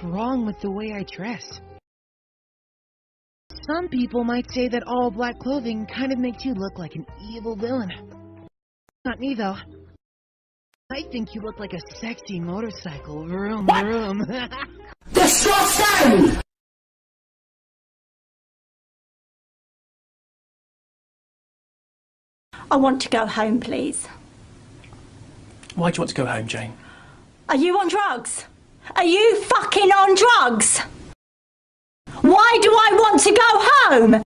wrong with the way I dress? Some people might say that all black clothing kind of makes you look like an evil villain. Not me, though. I think you look like a sexy motorcycle. Vroom, vroom. Disgusting! I want to go home, please. Why do you want to go home, Jane? Are you on drugs? Are you fucking on drugs? Why do I want to go home?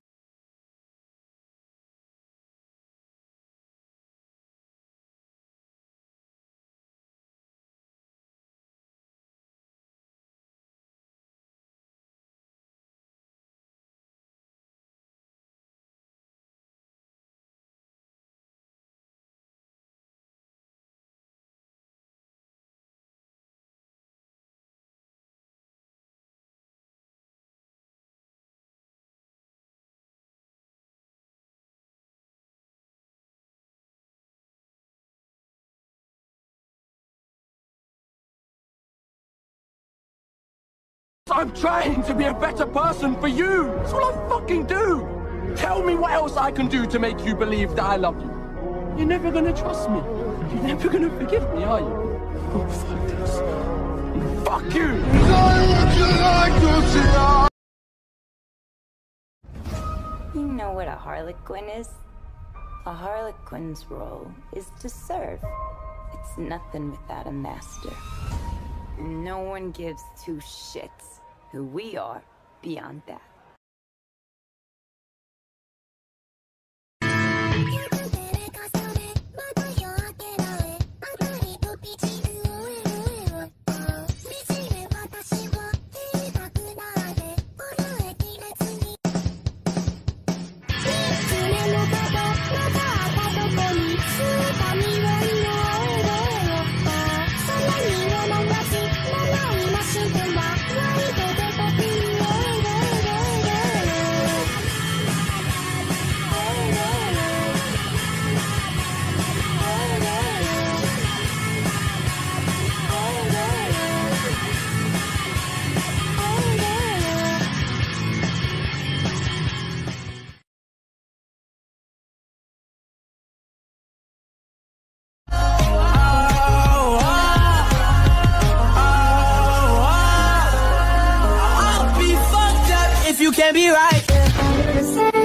I'm trying to be a better person for you. That's all I fucking do. Tell me what else I can do to make you believe that I love you. You're never gonna trust me. You're never gonna forgive me, are you? Oh, fuck this. Fuck you. You know what a harlequin is? A harlequin's role is to serve. It's nothing without a master. No one gives two shits who we are beyond that. You can't be right.